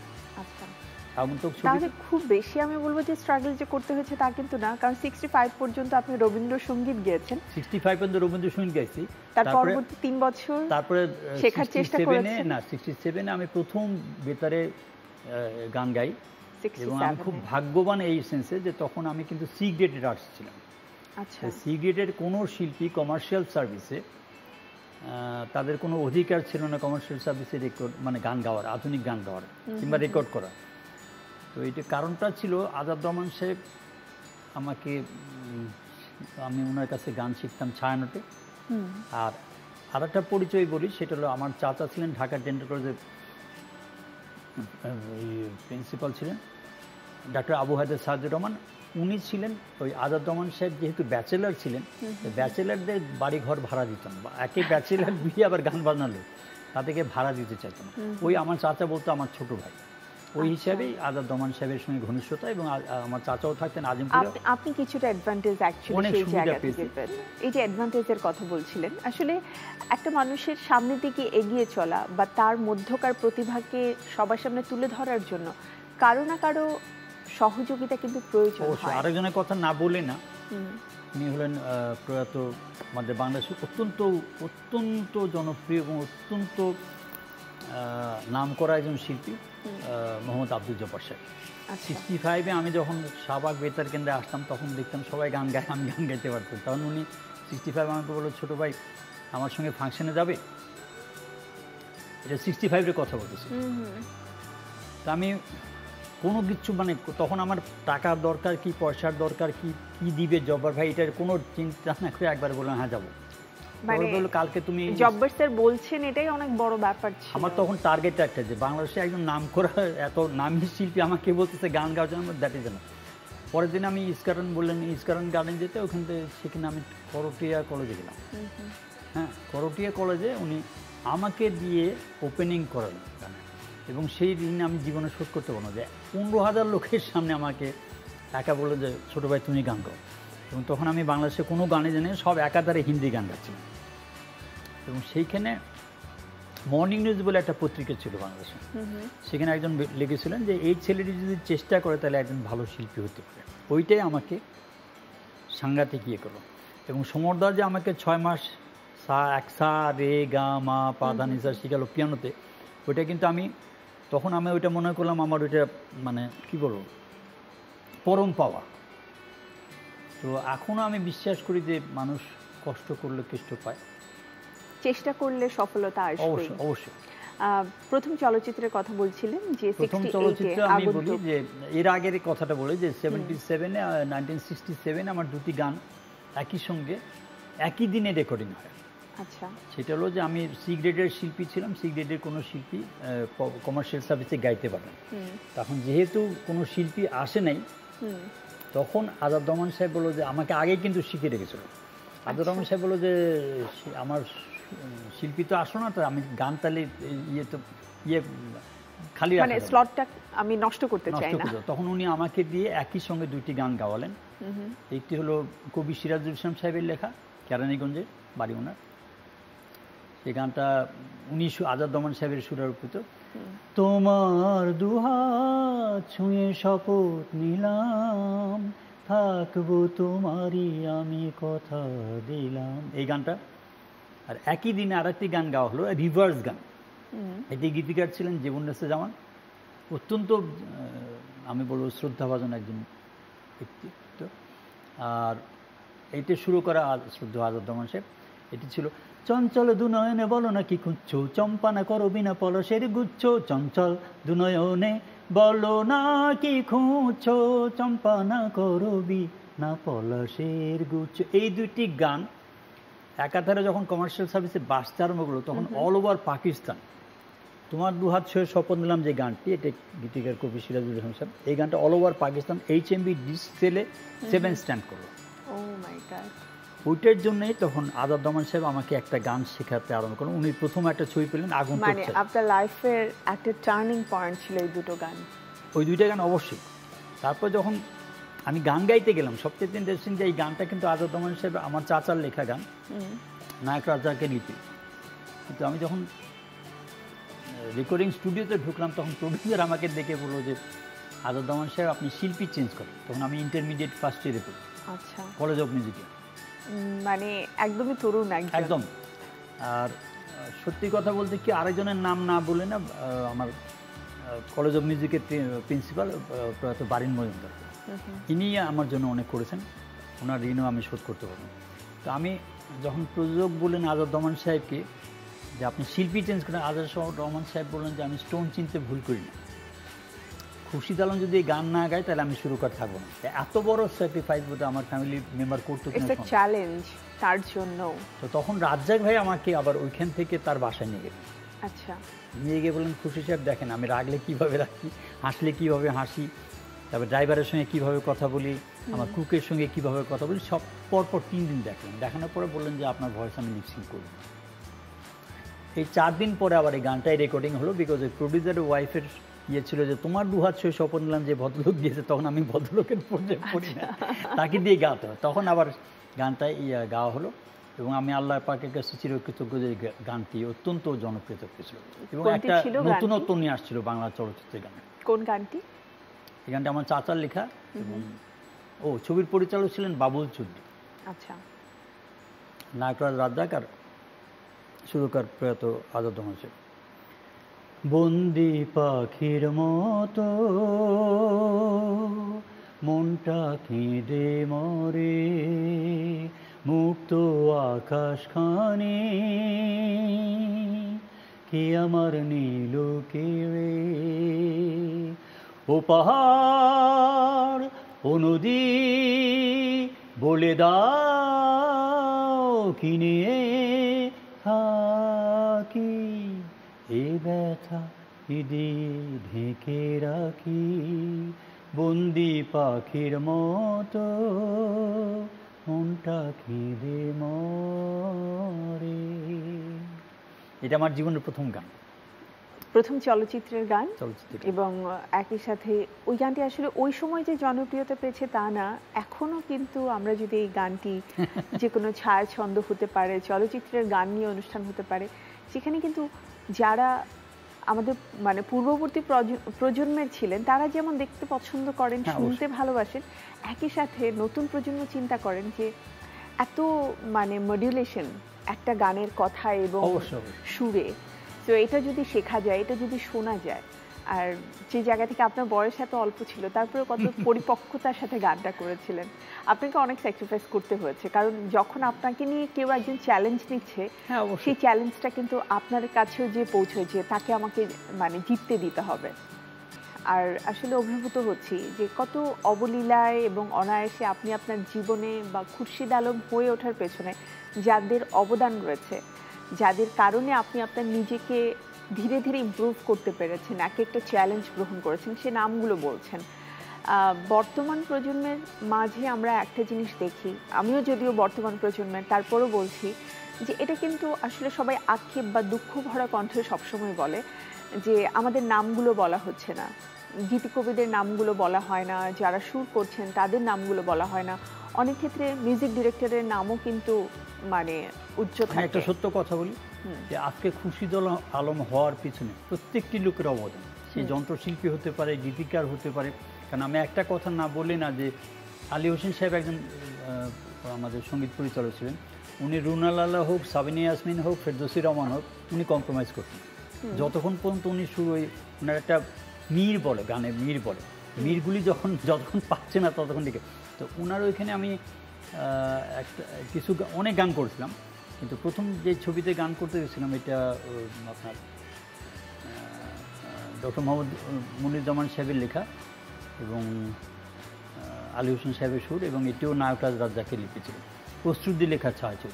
আগন্তুক তাহলে খুব বেশি আমি বলবো যে স্ট্রাগল যে করতে হয়েছে তা কিন্তু না, কারণ সিক্সটি ফাইভ পর্যন্ত আপনি রবীন্দ্রসঙ্গীত গেয়েছেন। সিক্সটি ফাইভ পর্যন্ত রবীন্দ্রসঙ্গীত গাইছি, তার পরবর্তী তিন বছর তারপরে শেখার চেষ্টা করেছেন। না, সিক্সটি সেভেনে আমি প্রথম বেতারে গান গাই, এবং আমি খুব ভাগ্যবান এই সেন্সে যে তখন আমি কিন্তু সি গ্রেডের আর্টস ছিলাম। আচ্ছা, সি গ্রেডের কোনো শিল্পী কমার্শিয়াল সার্ভিসে তাদের কোনো অধিকার ছিল না কমার্শিয়াল সার্ভিসে রেকর্ড মানে গান গাওয়ার, আধুনিক গান গাওয়ার কিংবা রেকর্ড করা। তো এইটা কারণটা ছিল আজাদ রহমান সাহেব আমাকে, আমি ওনার কাছে গান শিখতাম ছায়ানটে। আর আর একটা পরিচয় বলি, সেটা হলো আমার চাচা ছিলেন ঢাকা ডেন্টাল কলেজের প্রিন্সিপাল ছিলেন ডাক্তার আবু হায়দার সাইদুর রহমান। উনি ছিলেন ওই আজাদ রহমান সাহেব যেহেতু ব্যাচেলার ছিলেন, ব্যাচেলারদের বাড়ি ঘর ভাড়া দিতাম, একে ব্যাচেলার বিয়ে আবার গান বাজনালো, তাদেরকে ভাড়া দিতে চাইতাম। ওই আমার চাচা বলতো আমার ছোট ভাই, ওই হিসাবেই আজাদ রহমান সাহেবের সঙ্গে ঘনিষ্ঠতা। এবং আমার চাচাও থাকতেন আজিমপুরে। আপনি কিছুটা অ্যাডভান্টেজ অ্যাকচুয়ালি সেই জায়গা থেকে পেতেন। এই যে অ্যাডভান্টেজের কথা বলছিলেন, আসলে একটা মানুষের সামনের দিকে এগিয়ে চলা বা তার মধ্যকার প্রতিভাকে সবার সামনে তুলে ধরার জন্য কারো না কারো সহযোগিতা কিন্তু প্রয়োজন হয়। আরেকজনের কথা না বলে না, উনি হলেন প্রয়াত আমাদের বাংলাদেশের অত্যন্ত অত্যন্ত জনপ্রিয় এবং অত্যন্ত নামকরা একজন শিল্পী মোহাম্মদ আব্দুল জব্বার সাহেব। সিক্সটি ফাইভে আমি যখন শাহবাগ বেতার কেন্দ্রে আসতাম, তখন দেখতাম সবাই গান গায়, আমি গান গাইতে পারতাম। তখন উনি সিক্সটি ফাইভ আমাকে বললো ছোটো ভাই আমার সঙ্গে ফাংশনে যাবে। এটা সিক্সটি ফাইভের কথা বলতেছি। তা আমি কোনো কিছু মানে তখন আমার টাকার দরকার কি পয়সার দরকার কি কি দিবে জব্বার ভাই, এটার কোনো চিন্তা না করে একবার বললাম হ্যাঁ যাবো। কালকে তুমি জব্বার স্যার বলছেন, এটাই অনেক বড় ব্যাপার ছিল আমার তখন। টার্গেট একটা যে বাংলাদেশে একজন নাম করা এত নামী শিল্পী আমাকে বলতেছে গান গাওয়ার জন্য, দ্যাট ইজ এনাফ। পরের দিন আমি ইস্কারণ বললেন ইস্কারণ গার্ডেন যেতে, ওখান থেকে সেখানে আমি করটিয়া কলেজে গেলাম। হ্যাঁ, করটিয়া কলেজে উনি আমাকে দিয়ে ওপেনিং করালেন গানে, এবং সেই দিন আমি জীবনে শোধ করতে পারবো না যে পনেরো হাজার লোকের সামনে আমাকে একা বলে যে ছোটো ভাই তুমি গান গাও। এবং তখন আমি বাংলাদেশে কোনো গানে জানি সব একাধারে হিন্দি গান গাচ্ছিলাম। এবং সেইখানে মর্নিং নিউজ বলে একটা পত্রিকা ছিল বাংলাদেশে, সেখানে একজন লিখেছিলেন যে এই ছেলেটি যদি চেষ্টা করে তাহলে একজন ভালো শিল্পী হতে পারে। ওইটাই আমাকে সাংঘাতিক ইয়ে করলো। এবং সমরদা যে আমাকে ছয় মাস সা এক সা রে গা মা পা ধা নি সা শিখালো পিয়ানোতে, ওইটা কিন্তু আমি তখন আমি ওইটা মনে করলাম আমার ওইটা মানে কি বলবো পরম পাওয়া। তো এখনও আমি বিশ্বাস করি যে মানুষ কষ্ট করলে কষ্ট পায়, চেষ্টা করলে সফলতা আসবে। অবশ্যই অবশ্যই। প্রথম চলচ্চিত্রের কথা বলছিলেন যে প্রথম চলচ্চিত্র আমি বলি যে এর আগের কথাটা বলি যে সেভেন্টি সেভেনে নাইনটিন সিক্সটি সেভেন আমার দুটি গান একই সঙ্গে একই দিনে রেকর্ডিং হয়। আচ্ছা, সেটা হলো যে আমি সি গ্রেডের শিল্পী ছিলাম, সি গ্রেডের কোনো শিল্পী কমার্শিয়াল সার্ভিসে গাইতে পারবেন। তখন যেহেতু কোনো শিল্পী আসে নাই, তখন আজাদ রহমান সাহেব বললো যে আমাকে আগেই কিন্তু শিখে রেখেছিল। আজাদ রহমান সাহেব বললো যে আমার শিল্পী তো আসো না, তো আমি গান তাহলে ইয়ে তো ইয়ে খালি মানে স্লটটা আমি নষ্ট করতে চাই না। তখন উনি আমাকে দিয়ে একই সঙ্গে দুইটি গান গাওয়ালেন। একটি হলো কবি সিরাজুল ইসলাম সাহেবের লেখা, কেরানীগঞ্জের বাড়ি ওনার, এই গানটা উনি আজাদ রহমান সাহেবের সুরারোপিত। তোমার দুহাত ছুঁয়ে শপথ নিলাম, থাকবো তোমারই আমি কথা দিলাম, এই গানটা। আর একই দিনে আর একটি গান গাওয়া হলো রিভার্স গান। এটি গীতিকার ছিলেন জীবননেসা জামান, অত্যন্ত আমি বলবো শ্রদ্ধাভাজন একজন ব্যক্তিত্ব। আর এইটা শুরু করা শ্রদ্ধা আজাদ রহমান সাহেব। এটি ছিল চঞ্চল দুনয়নে বলো না কি খুঁজছো, চম্পানা করো বিনা পলসের গুচ্ছ, চঞ্চল দুনয়নে বলো না কি খুঁজছো, চম্পানা করো বিনা পলসের গুচ্ছ। এই দুইটি গান একাধারে যখন কমার্শিয়াল সার্ভিসে বাসতে আরম্ভ করলো, তখন অল ওভার পাকিস্তান তোমার দুহাত ছুঁয়ে শপথ নিলাম যে গানটি, এটা গীতিকার কবি সিরাজুল ইসলাম সাহেব, এই গানটা all over Pakistan H M V disc সেলে সেভেন স্ট্যান্ড করলো। ওইটার জন্যই তখন আজাদ রহমান সাহেব আমাকে একটা গান শেখাতে আরম্ভ করলেন। উনি প্রথম একটা ছবি পেলেন আগুন। মানে আপনার লাইফের একটা টার্নিং পয়েন্ট ছিল এই দুটো গান। ওই দুইটা গান অবশ্যই। তারপর যখন আমি গান গাইতে গেলাম, সবচেয়ে ইন্টারেস্টিং যে এই গানটা কিন্তু আজাদ রহমান সাহেব আমার চাচার লেখা গান, নায়ক রাজাকে লিপি। কিন্তু আমি যখন রেকর্ডিং স্টুডিওতে ঢুকলাম, তখন প্রডিউসার আমাকে দেখে বললো যে আজাদ রহমান সাহেব আপনি শিল্পী চেঞ্জ করেন। তখন আমি ইন্টারমিডিয়েট ফার্স্ট ইয়ারে পড়ি, আচ্ছা, কলেজ অফ মিউজিকে, মানে একদমই তরুণ একদম। আর সত্যি কথা বলতে কি, আরেকজনের নাম না বলে না, আমার কলেজ অফ মিউজিকের প্রিন্সিপাল প্রয়াত বারিন মজুমদার, ইনি আমার জন্য অনেক করেছেন, ওনার ঋণও আমি শোধ করতে পারবো। তো আমি যখন প্রযোজক বললেন আজাদ রহমান সাহেবকে যে আপনি শিল্পী চেঞ্জ করেন, আজাদ রহমান সাহেব বললেন যে আমি স্টোন চিনতে ভুল করি না, খুরশিদ আলম যদি এই গান না গায় তাহলে আমি শুরু করে থাকবো না। এত বড় স্যাক্রিফাইস বোধহয় আমার ফ্যামিলি মেম্বার করতে চ্যালেঞ্জ তার জন্য। তো তখন রাজ্জাক ভাই আমাকে আবার ওইখান থেকে তার বাসায় নিয়ে গেলেন। আচ্ছা, নিয়ে গিয়ে বললেন খুরশিদ সাহেব দেখেন আমি রাগলে কীভাবে রাখি, হাসলে কীভাবে হাসি, তারপর ড্রাইভারের সঙ্গে কীভাবে কথা বলি, আমার কুকের সঙ্গে কীভাবে কথা বলি, সব পরপর তিন দিন দেখলেন। দেখানোর পরে বললেন যে আপনার ভয়েস আমি মিক্সিং করব। এই চার দিন পরে আবার এই গানটাই রেকর্ডিং হলো, বিকজ ওই প্রডিউসারের ওয়াইফের ইয়ে ছিল যে তোমার দুহাত ছুঁয়ে শপথ নিলাম যে ভদ্রলোক দিয়েছে, তখন আমি ভদ্রলোকের পর্যায়ে পড়ি না, তাকে দিয়ে গাতে হয়। তখন আবার গানটাই ইয়ে গাওয়া হলো, এবং আমি আল্লাহ পাকের কাছে চিরকৃতজ্ঞ যে গানটি অত্যন্ত জনপ্রিয়তা পেয়েছিল, এবং একটা নতুনত্ব নিয়ে আসছিল বাংলা চলচ্চিত্রের গানে। কোন গানটি? এই গানটা আমার চাচার লেখা, এবং ও ছবির পরিচালক ছিলেন বাবুল চৌধুরী। আচ্ছা, নায়করাজ রাজ্জাক আর সুরকার প্রয়াত আজাদ রহমান সাহেব। বন্দি পাখির মতো মনটা কেঁদে মরে, মুক্ত আকাশখানি কি আমার নীল কেড়ে, ও পাহাড় ও নদী বলে দাও কিনে থাকি, এ ব্যথা ঈদে ঢেকে রাখি, বন্দি পাখির মতো মনটা খিদে মরে। এটা আমার জীবনের প্রথম গান, প্রথম চলচ্চিত্রের গান। চলচ্চিত্রের এবং একই সাথে ওই গানটি আসলে ওই সময় যে জনপ্রিয়তা পেয়েছে তা না, এখনো কিন্তু আমরা যদি এই গানটি যে কোনো ছায়া ছন্দ হতে পারে, চলচ্চিত্রের গান নিয়ে অনুষ্ঠান হতে পারে, সেখানে কিন্তু যারা আমাদের মানে পূর্ববর্তী প্রজন্মের ছিলেন তারা যেমন দেখতে পছন্দ করেন, শুনতে ভালোবাসেন, একই সাথে নতুন প্রজন্ম চিন্তা করেন যে এত মানে মডুলেশন একটা গানের কথা এবং সুরে, তো এটা যদি শেখা যায়, এটা যদি শোনা যায়, আর যে জায়গা থেকে আপনার বয়স এত অল্প ছিল তারপরে কত পরিপক্কতার সাথে গানটা করেছিলেন। আপনাকে অনেক স্যাক্রিফাইস করতে হয়েছে, কারণ যখন আপনাকে নিয়ে কেউ একজন চ্যালেঞ্জ নিচ্ছে, সেই চ্যালেঞ্জটা কিন্তু আপনার কাছেও যে পৌঁছেছে তাকে আমাকে মানে জিততে দিতে হবে। আর আসলে অভিভূত হচ্ছি যে কত অবলীলায় এবং অনায়াসে আপনি আপনার জীবনে বা খুরশিদ আলম হয়ে ওঠার পেছনে যাদের অবদান রয়েছে, যাদের কারণে আপনি আপনার নিজেকে ধীরে ধীরে ইমপ্রুভ করতে পেরেছেন, এক একটা চ্যালেঞ্জ গ্রহণ করেছেন, সে নামগুলো বলছেন। বর্তমান প্রজন্মের মাঝে আমরা একটা জিনিস দেখি, আমিও যদিও বর্তমান প্রজন্মের, তারপরও বলছি যে এটা কিন্তু আসলে সবাই আক্ষেপ বা দুঃখ ভরা কণ্ঠে সবসময় বলে যে আমাদের নামগুলো বলা হচ্ছে না, গীতিকবিদের নামগুলো বলা হয় না, যারা সুর করছেন তাদের নামগুলো বলা হয় না, অনেক ক্ষেত্রে মিউজিক ডিরেক্টরের নামও কিন্তু মানে উচ্চ থাকে। একটা সত্য কথা বলি যে আজকে খুরশিদ আলম হওয়ার পিছনে প্রত্যেকটি লোকের অবদান, সে যন্ত্রশিল্পী হতে পারে, গীতিকার হতে পারে। কারণ আমি একটা কথা না বলি না যে আলী হোসেন সাহেব একজন আমাদের সঙ্গীত পরিচালক ছিলেন, উনি রুনালালা হোক, সাবিনা ইয়াসমিন হোক, ফেরদৌসী রহমান হোক, উনি কম্প্রোমাইজ করতেন যতক্ষণ পর্যন্ত উনি শুরু ওই ওনার একটা মির বলে, গানে মির বলে, মিরগুলি যখন যতক্ষণ পাচ্ছে না ততক্ষণ দিকে। তো ওনার ওইখানে আমি একটা কিছু অনেক গান করছিলাম, কিন্তু প্রথম যে ছবিতে গান করতে গেছিলাম এটা আপনার ডক্টর মোহাম্মদ মনিরুজ্জামান সাহেবের লেখা এবং আলী হোসেন সাহেবের সুর, এবং এটিও নায়করাজ রাজ্জাকের লিপি ছিল, প্রস্তুতি লেখা ছায়াছবি।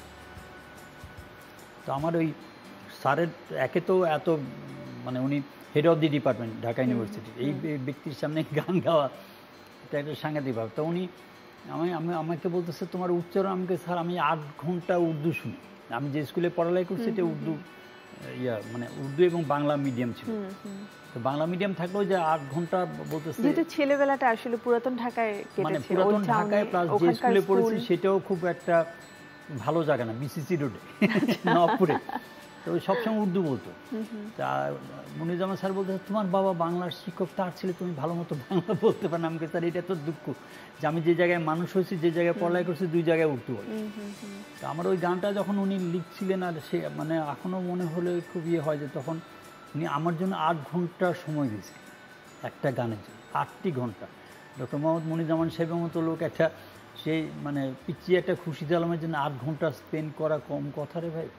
তো আমার ওই স্যারের একে তো এত মানে উনি head of the department Dhaka university, এই ব্যক্তির সামনে গান গাওয়া এটা একটা সাংঘাতিক ভাব। তো উনি আমি আমি আমাকে বলতেছে তোমার উচ্চারণ, আমাকে স্যার আমি আট ঘন্টা উর্দু শুনি, আমি যে স্কুলে পড়ালেখা করছি এটা উর্দু ইয়া মানে উর্দু এবং বাংলা মিডিয়াম ছিল, তো বাংলা মিডিয়াম থাকলেও যে আট ঘন্টা বলতেছে, যেহেতু ছেলেবেলাটা আসলে পুরাতন ঢাকায় মানে পুরাতন ঢাকায় প্লাস যে স্কুলে পড়েছি সেটাও খুব একটা ভালো জায়গা না, বিসিসি রোডে নবপুরে, তো সবসময় উর্দু বলতো। তা মনিরুজ্জামান স্যার বলতে তোমার বাবা বাংলার শিক্ষক, তার ছেলে তুমি ভালো মতো বাংলা বলতে পারো না। আমাকে স্যার এটা তো দুঃখ যে আমি যে জায়গায় মানুষ হয়েছি, যে জায়গায় পড়ালেখা করছি, দুই জায়গায় উর্দু বলি। তো আমার ওই গানটা যখন উনি লিখছিলেন, আর সে মানে এখনও মনে হলে খুব ইয়ে হয় যে তখন উনি আমার জন্য আট ঘন্টা সময় দিয়েছে একটা গানের জন্য, আটটি ঘন্টা। ডক্টর মোহাম্মদ মনিরুজ্জামান সাহেবের মতো লোক একটা সেই মানে পিছিয়ে একটা খুরশিদ আলমের জন্য আট ঘন্টা স্পেন্ড করা কম কথা রে ভাই,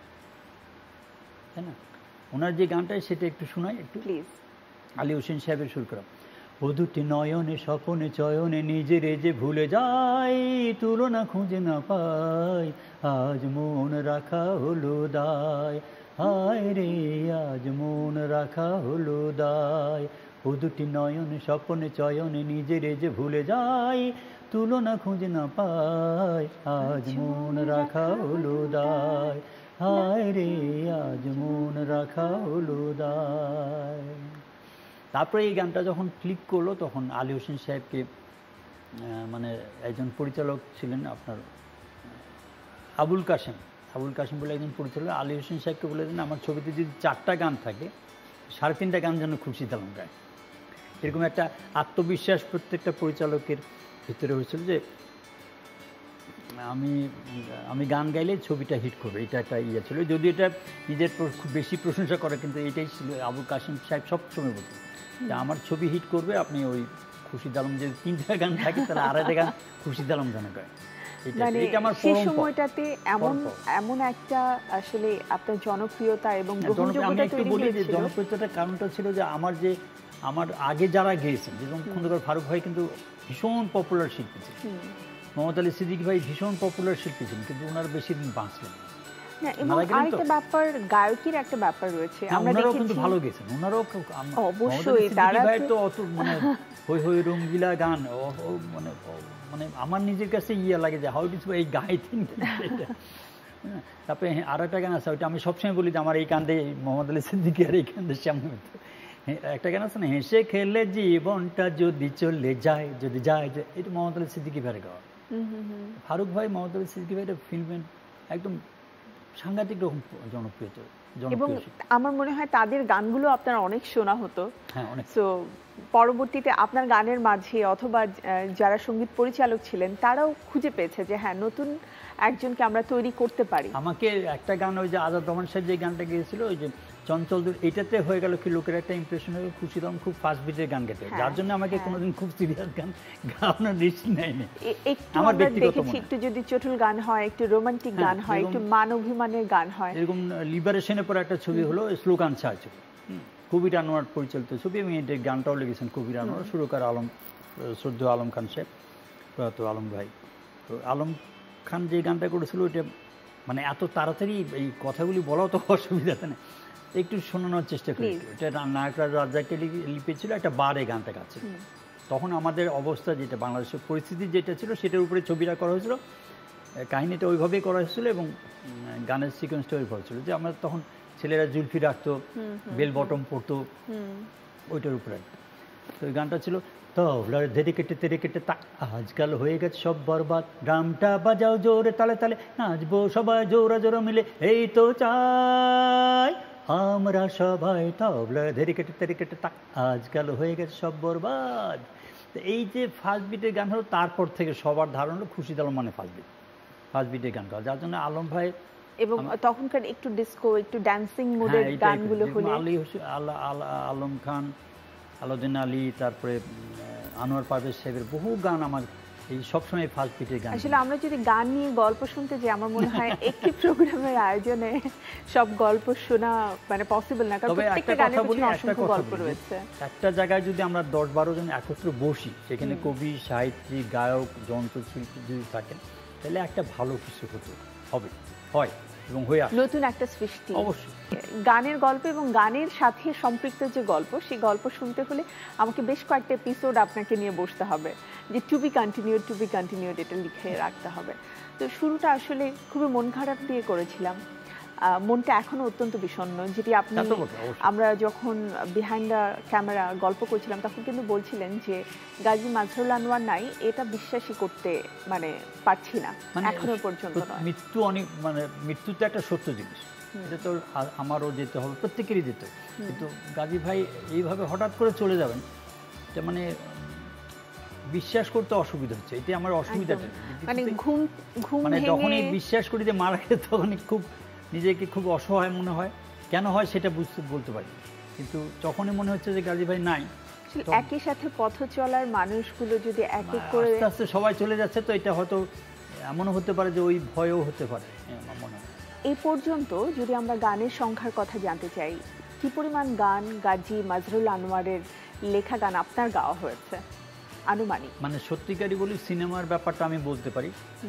তাই না? ওনার যে গানটা সেটা একটু শোনাই একটু, প্লিজ। আলী হোসেন সাহেবের সুর করা। ও দুটি নয়নে স্বপনে চয়নে নিজের যে ভুলে যায়, তুলনা খুঁজে না পাই, আজ মন রাখা হলো দায়, হায় রে আজ মন রাখা হলো দায়। ও দুটি নয়নে স্বপনে চয়নে নিজের যে ভুলে যায়, তুলনা খুঁজে না পাই, আজ মন রাখা হলো দায়, হায় রে আজ মন রাখা হলো দায়। তারপরে এই গানটা যখন ক্লিক করলো তখন আলী হোসেন সাহেবকে মানে একজন পরিচালক ছিলেন আপনার আবুল কাশেম, আবুল কাশেম বলে একজন পরিচালক, আলী হোসেন সাহেবকে বলে দেন আমার ছবিতে যদি চারটা গান থাকে সাড়ে তিনটা গান যেন খুরশিদ আলম গায়। এরকম একটা আত্মবিশ্বাস প্রত্যেকটা পরিচালকের ভিতরে হয়েছিল যে আমি আমি গান গাইলে ছবিটা হিট করবে, এটা একটা ইয়ে ছিল। যদি এটা নিজের খুব বেশি প্রশংসা করে, কিন্তু এটাই ছিল আবুল কাশেম সাহেব সবসময় বলতেন যে আমার ছবি হিট করবে আপনি ওই খুরশিদ আলম যদি তিনটা গান থাকে তাহলে আড়াইটা গান খুরশিদ আলম গান গায়। সেই সময়টাতে এমন এমন একটা আসলে আপনার জনপ্রিয়তা এবং গ্রহণযোগ্যতা তৈরি হয়েছিল। জনপ্রিয়তার কারণটা ছিল যে আমার যে আমার আগে যারা গেয়েছেন, যেমন খন্দকার ফারুক ভাই কিন্তু ভীষণ পপুলার শিল্পী ছিলেন, মোহাম্মদ আলী সিদ্দিকী ভাই ভীষণ পপুলার শিল্পী ছিলেন, কিন্তু ওনার বেশি দিন বাঁচলেন না। এবং আরেকটা ব্যাপার, গায়কের একটা ব্যাপার রয়েছে, আমরা ওনারাও কিন্তু ভালো গেছেন, ওনারাও অবশ্যই তারা তো অত মানে হই হই রঙ্গিলা গান মানে মানে আমার নিজের কাছে ইয়ে লাগে যে হাউ ডিস এই গাইতেন হ্যাঁ, তারপরে হ্যাঁ, আর একটা গান আছে, ওইটা আমি সবসময় বলি যে আমার এই কান্দে মোহাম্মদ আলী সিদ্দিকী আর এই কান্দে শ্যামল মিত্র। হ্যাঁ, একটা গান আছে না, হেসে খেলে জীবনটা যদি চলে যায়, যদি যায়, এটা মোহাম্মদ আলী সিদ্দিকী ভাইয়ের গাওয়া। ফারুক ভাই মোহাম্মদ আলী সিদ্দিকী ভাইয়ের ফিল্মের একদম সাংঘাতিক রকম জনপ্রিয়। এবং আমার মনে হয় তাদের গানগুলো আপনার অনেক শোনা হতো। হ্যাঁ, অনেক। সো পরবর্তীতে আপনার গানের মাঝে অথবা যারা সঙ্গীত পরিচালক ছিলেন তারাও খুঁজে পেয়েছে যে হ্যাঁ, নতুন একজনকে আমরা তৈরি করতে পারি। আমাকে একটা গান, ওই যে আজাদ রহমান সাহেব যে গানটা গিয়েছিল, ওই যে চঞ্চল দূর, এটাতে হয়ে গেল কি লোকের একটা ইমপ্রেশন হয়ে খুরশিদ আলম খুব ফাস্ট বিটের গান গেতে, যার জন্য আমাকে কোনোদিন খুব সিরিয়াস গান গাওয়ানোর রিস্ক নেয়নি। আমার ব্যক্তিগত মনে হয় একটু যদি চটুল গান হয়, একটু রোমান্টিক গান হয়, একটু মান অভিমানের গান হয়, এরকম লিবারেশনের পর একটা ছবি হলো স্লোগান ছাড়, কবির আনোয়ার পরিচালিত ছবি। আমি এটার গানটাও লিখেছেন কবির আনোয়ার, সুরকার আলম, শ্রদ্ধেয় আলম খান সাহেব, প্রয়াত আলম ভাই। তো আলম খান যে গানটা করেছিল ওইটা মানে এত তাড়াতাড়ি এই কথাগুলি বলাও তো অসুবিধাতে না, একটু শোনানোর চেষ্টা করি। এটা নায়করাজ রাজ্জাককে লিপেছিল, একটা বারে গানটা গাচ্ছে। তখন আমাদের অবস্থা যেটা, বাংলাদেশের পরিস্থিতি যেটা ছিল সেটার উপরে ছবিটা করা হয়েছিল, কাহিনিটা ওইভাবেই করা হয়েছিল এবং গানের সিকোয়েন্সটা ওইভাবে ছিল যে আমরা তখন ছেলেরা জুলফি রাখতো, বেল বটম পরতো, ওইটার উপরে। তো ওই গানটা ছিল তবলার ধেরে কেটে তেরে কেটে তা আজকাল হয়ে গেছে সব বরবাদ, ড্রামটা বাজাও জোরে তালে তালে, নাচবো সবাই জোরা জোরা মিলে, এই তো চাই আমরা সবাই, তবলার ধেরে কেটে তেরে কেটে তা আজকাল হয়ে গেছে সব বরবাদ। এই যে ফার্স্ট বিটের গান হলো, তারপর থেকে সবার ধারণা হলো খুরশিদ আলম মানে ফার্স্ট বিট, ফার্স্ট বিটের গান গাওয়া, যার জন্য আলম ভাই এবং তখনকার একটু ডিস্কো, একটু ড্যান্সিং মোডের গানগুলো হলে আলী হোসেন, আলম খান, আলাউদ্দিন আলী, তারপরে আনোয়ার পারভেজ সাহেবের বহু গান আমার এই সবসময় ফার্স্ট বিটের গান। আসলে আমরা যদি গান নিয়ে গল্প শুনতে যাই, আমার মনে হয় একটি প্রোগ্রামের আয়োজনে সব গল্প শোনা মানে পসিবল না, কারণ প্রত্যেকটা গানের পিছনে অসংখ্য গল্প রয়েছে। একটা জায়গায় যদি আমরা দশ বারো জন একত্রে বসি, সেখানে কবি, সাহিত্যিক, গায়ক, যন্ত্রশিল্পী যদি থাকেন, তাহলে একটা ভালো কিছু হতে হবে, হয় এবং হয়ে আসে, নতুন একটা সৃষ্টি। অবশ্যই গানের গল্প এবং গানের সাথে সম্পৃক্ত যে গল্প, সেই গল্প শুনতে হলে আমাকে বেশ কয়েকটা এপিসোড আপনাকে নিয়ে বসতে হবে, যে to be continued, to be continued এটা লিখে রাখতে হবে। তো শুরুটা আসলে খুবই মন খারাপ দিয়ে করেছিলাম, মনটা এখনো অত্যন্ত বিষণ্ণ, যেটি আপনি আমরা যখন বিহাইন্ড দ্য ক্যামেরা গল্প করছিলাম তখন কিন্তু বলছিলেন যে গাজী মাজহারুল আনোয়ার নাই, এটা বিশ্বাসই করতে মানে পারছি না এখনো পর্যন্ত। মৃত্যু অনেক মানে মৃত্যু তো একটা সত্য জিনিস, এটা তো আমারও যেতে হবে, প্রত্যেকেরই যেতে, কিন্তু গাজী ভাই এইভাবে হঠাৎ করে চলে যাবেন, এটা মানে বিশ্বাস করতে অসুবিধা হচ্ছে, এটি আমার অসুবিধাটা। মানে ঘুম ঘুম মানে যখনই বিশ্বাস করি যে মারা গেছে, তখনই খুব নিজেকে খুব অসহায় মনে হয়। কেন হয় সেটা বুঝতে বলতে পারি, কিন্তু যখনই মনে হচ্ছে যে গাজী ভাই নাই, একই সাথে পথ চলার মানুষগুলো যদি এক এক করে আস্তে আস্তে সবাই চলে যাচ্ছে, তো এটা হয়তো এমনও হতে পারে যে ওই ভয়ও হতে পারে আমার মনে হয়। এই পর্যন্ত যদি আমরা গানের সংখ্যার কথা জানতে চাই, কি পরিমাণ গান গাজী মাজহারুল আনোয়ারের লেখা গান আপনার গাওয়া হয়েছে আনুমানিক? মানে সত্যিকারই বলি, সিনেমার ব্যাপারটা আমি বলতে পারি,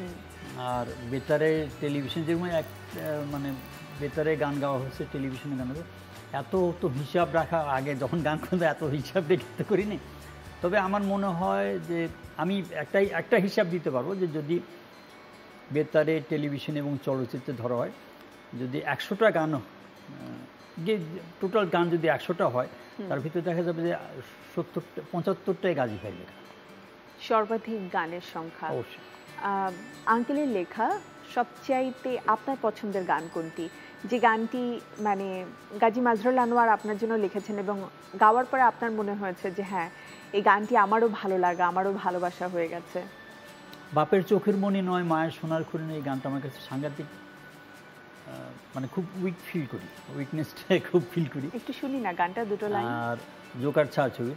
আর বেতারে টেলিভিশন যেরকম এক মানে বেতারে গান গাওয়া হচ্ছে, টেলিভিশনে গান গাওয়া, এত তো হিসাব রাখা, আগে যখন গান করতে এত হিসাব রেখে করিনি। তবে আমার মনে হয় যে আমি একটাই একটা হিসাব দিতে পারবো, যে যদি বেতারে, টেলিভিশন এবং চলচ্চিত্রে ধরা হয়, যদি একশোটা গান, যে টোটাল গান যদি একশোটা হয়, তার ভিতরে দেখা যাবে যে সত্তরটা পঁচাত্তরটাই গাজী ভাই লেখা, সর্বাধিক গানের সংখ্যা। অবশ্যই। আঙ্কেলের লেখা সবচাইতে আপনার পছন্দের গান কোনটি, যে গানটি মানে গাজী মাজহারুল আনোয়ার আপনার জন্য লিখেছেন এবং গাওয়ার পরে আপনার মনে হয়েছে যে হ্যাঁ, এই গানটি আমারও ভালো লাগা, আমারও ভালোবাসা হয়ে গেছে? বাপের চোখের মনি নয় মায়ের সোনার খুঁড়ি, এই গানটা আমার কাছে সাংঘাতিক, মানে খুব উইক ফিল করি, উইকনেসটা খুব ফিল করি। একটু শুনি না গানটা, দুটো লাইন। আর জোকার ছা ছবির।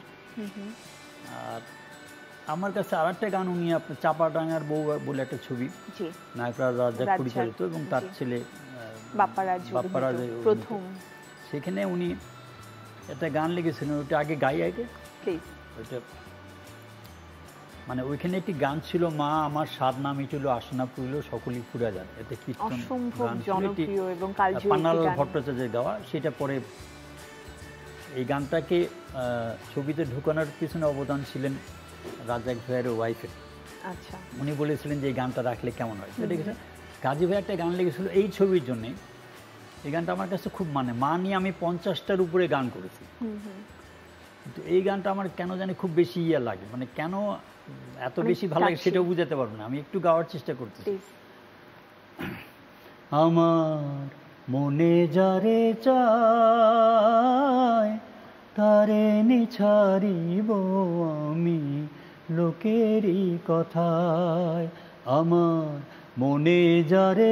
আর আমার কাছে আর একটা গান, উনি আপনার চাপাডাঙ্গার বউ বলে একটা ছবি, নায়করাজ রাজ্জাক পরিচালিত এবং তার ছেলে বাপ্পারাজ বাপ্পারাজ প্রথম, সেখানে উনি একটা গান লিখেছিলেন, ওইটা আগে গাই আগে প্লিজ। ওইটা মানে ওইখানে একটি গান ছিল, মা আমার স্বাদ না মিটিল আসনা পুরিল সকলই ফুরা যান, এতে কীর্তন গান, পান্নালাল ভট্টাচার্যের গাওয়া। সেটা পরে এই গানটাকে ছবিতে ঢুকানোর পিছনে অবদান ছিলেন রাজ্জাক ভাইয়ের ওয়াইফের। আচ্ছা, উনি বলেছিলেন যে এই গানটা রাখলে কেমন হয়, দেখেছেন। গাজী ভাই একটা গান লেগেছিল এই ছবির জন্যে। এই গানটা আমার কাছে খুব মানে, মা নিয়ে আমি পঞ্চাশটার উপরে গান করেছি, কিন্তু এই গানটা আমার কেন জানি খুব বেশি ইয়ে লাগে, মানে কেন এত বেশি ভালো লাগে সেটাও বুঝাতে পারবো না। আমি একটু গাওয়ার চেষ্টা করতেছি। আমার মনে যারে চায় তারে নিছাড়িব আমি লোকেরই কথায়। আমার মনে যারে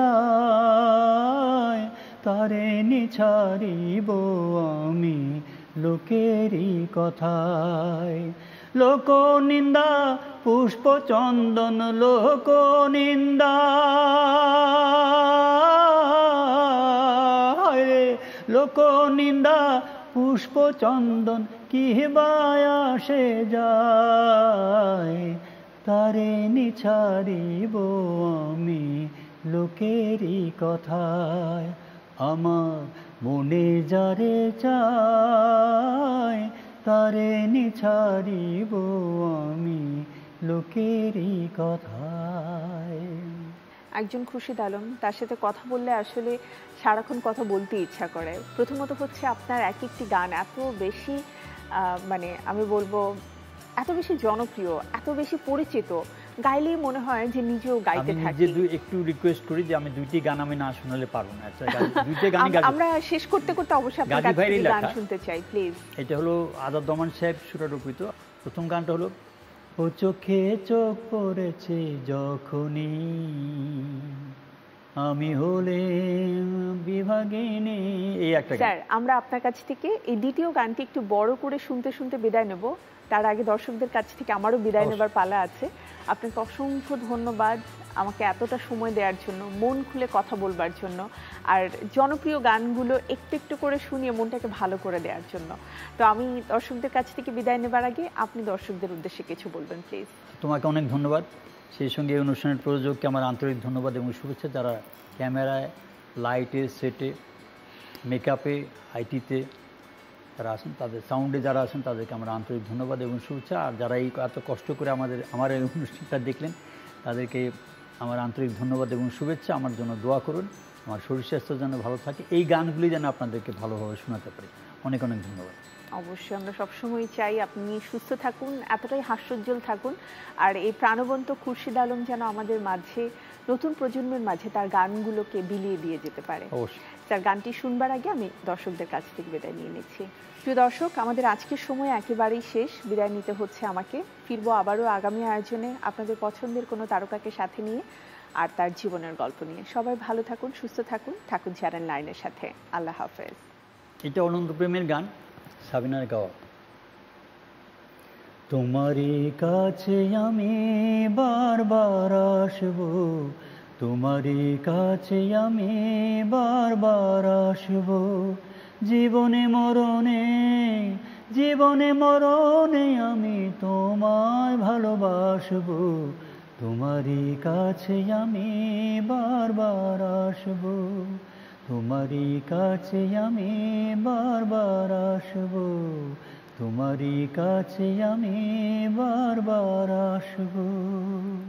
চায় তারে নিছাড়িব আমি লোকেরই কথায়। লোক নিন্দা পুষ্প চন্দন লোক নিন্দা, লোক নিন্দা পুষ্প চন্দন কি বায়াসে যায়, তারে নিছাড়িব আমি লোকেরই কথায়। আমার মনে যারে চায় তারে নিছাড়িব আমি লোকেরই কথায়। একজন খুরশিদ আলম, তার সাথে কথা বললে আসলে সারাক্ষণ কথা বলতে ইচ্ছা করে। প্রথমত হচ্ছে আপনার এক একটি গান এত বেশি মানে আমি বলবো এত বেশি জনপ্রিয়, এত বেশি পরিচিত, গাইলেই মনে হয় যে নিজেও গাইতে থাকি। আমি একটু রিকোয়েস্ট করি যে আমি দুইটি গান আমি না শোনালে পারবো না। আচ্ছা, দুইটা গান আমরা শেষ করতে করতে অবশ্যই আপনার কাছ থেকে গান শুনতে চাই প্লিজ। এটা হলো আজাদ রহমান সাহেব সুরারোপিত। প্রথম গানটা হলো ও চোখে চোখ পড়েছে যখনই আমি হলে বিভাগিনী। এই একটা স্যার, আমরা আপনার কাছ থেকে এই দ্বিতীয় গানটি একটু বড় করে শুনতে শুনতে বিদায় নেব। তার আগে দর্শকদের কাছ থেকে আমারও বিদায় নেবার পালা আছে। আপনাকে অসংখ্য ধন্যবাদ আমাকে এতটা সময় দেওয়ার জন্য, মন খুলে কথা বলবার জন্য, আর জনপ্রিয় গানগুলো একটু একটু করে শুনিয়ে মনটাকে ভালো করে দেওয়ার জন্য। তো আমি দর্শকদের কাছ থেকে বিদায় নেবার আগে আপনি দর্শকদের উদ্দেশ্যে কিছু বলবেন প্লিজ। তোমাকে অনেক ধন্যবাদ, সেই সঙ্গে এই অনুষ্ঠানের প্রযোজককে আমার আন্তরিক ধন্যবাদ এবং শুভেচ্ছা, যারা ক্যামেরায়, লাইটে, সেটে, মেকআপে, আইটিতে যারা আছেন, তাদের সাউন্ডে যারা আছেন তাদেরকে আমার আন্তরিক ধন্যবাদ এবং শুভেচ্ছা। আর যারা এই এত কষ্ট করে আমাদের আমার এই অনুষ্ঠানটা দেখলেন তাদেরকে আমার আন্তরিক ধন্যবাদ এবং শুভেচ্ছা। আমার জন্য দোয়া করুন, আমার শরীর স্বাস্থ্য যেন ভালো থাকে, এই গানগুলি যেন আপনাদেরকে ভালোভাবে শোনাতে পারি। অনেক অনেক ধন্যবাদ। অবশ্যই আমরা সবসময় চাই আপনি সুস্থ থাকুন, এতটাই হাস্যোজ্জ্বল থাকুন, আর এই প্রাণবন্ত খুরশিদ আলম যেন আমাদের মাঝে, নতুন প্রজন্মের মাঝে তার গানগুলোকে বিলিয়ে দিয়ে যেতে পারে। অবশ্যই। তার গানটি শুনবার আগে আমি দর্শকদের কাছ থেকে বিদায় নিয়ে নিচ্ছি। প্রিয় দর্শক, আমাদের আজকের সময় একেবারেই শেষ, বিদায় নিতে হচ্ছে আমাকে। ফিরবো আবারও আগামী আয়োজনে আপনাদের পছন্দের কোনো তারকাকে সাথে নিয়ে আর তার জীবনের গল্প নিয়ে। সবাই ভালো থাকুন, সুস্থ থাকুন, থাকুন চ্যানেল নাইনের সাথে। আল্লাহ হাফেজ। এটা অনন্ত প্রেমের গান, সাবিনার গাওয়া। তোমারই কাছে আমি বারবার আসবো, তোমারই কাছে আমি বারবার আসবো, জীবনে মরণে, জীবনে মরণে আমি তোমায় ভালোবাসবো, তোমারই কাছে আমি বারবার আসবো, তোমারই কাছে আমি বারবার আসবো, তোমারই কাছে আমি বারবার আসবো।